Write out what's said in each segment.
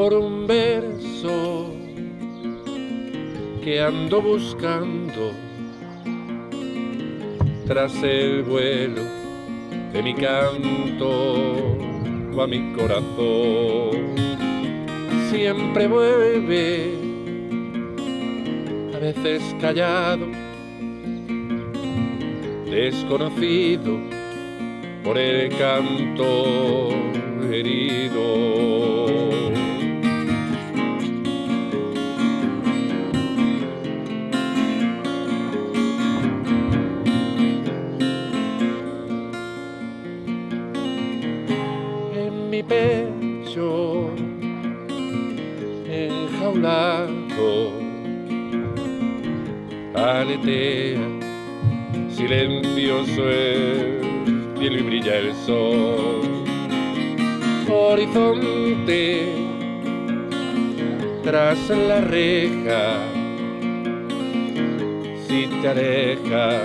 por un verso que ando buscando tras el vuelo de mi canto a mi corazón. Siempre vuelve, a veces callado, desconocido por el canto herido. En mi pecho enjaulado aletea silencioso el cielo y brilla el sol. Horizonte tras la reja, si te alejas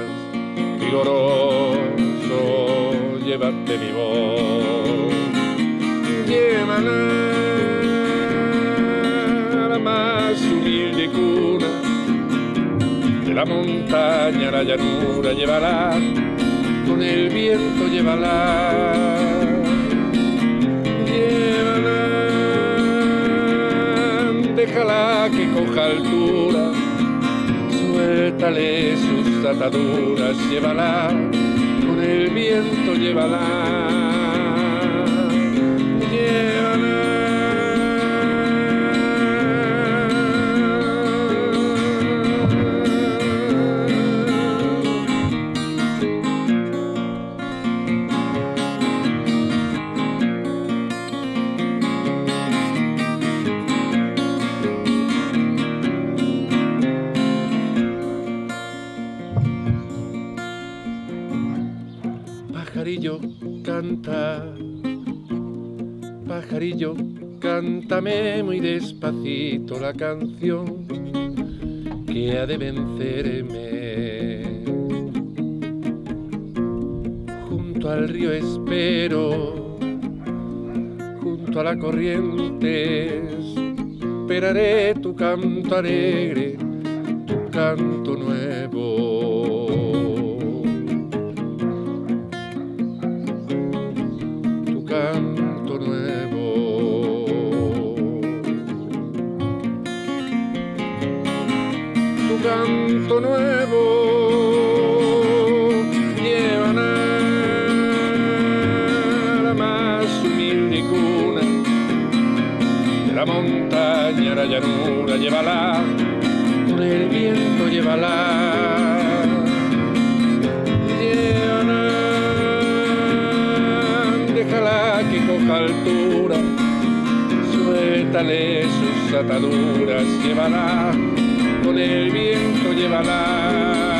vigoroso, llévate mi voz. Llévala a la más humilde cuna de la montaña a la llanura, llévala con el viento, llévala, llévala, déjala que coja altura, suéltale sus ataduras, llévala con el viento, llévala, llévala. Pajarillo canta, pajarillo, cántame muy despacito la canción que ha de vencerme. Junto al río espero, junto a la corriente, esperaré tu canto alegre, tu canto nuevo. Canto nuevo. Tu canto nuevo, llévala a la más humilde cuna de la montaña a la llanura, llévala con el viento, llévala. Déjala que coja altura, suéltale sus ataduras, llévala con el viento, llévala.